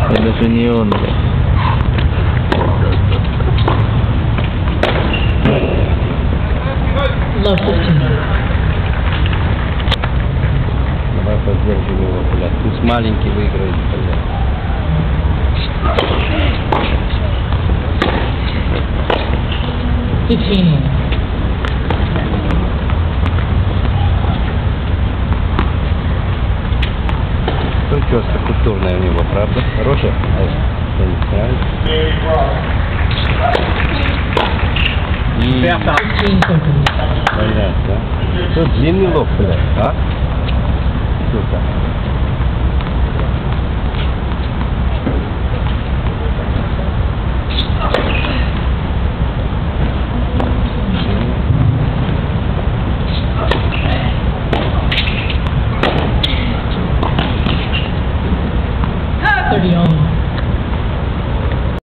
Это же не он, блядь. Давай поддержим его, блядь. Пусть маленький выиграет, блядь. Прическа культурная у него, правда? Хорошая? Понятно, да? Что, длинный лоб, блядь, а? Сука. Thirty on.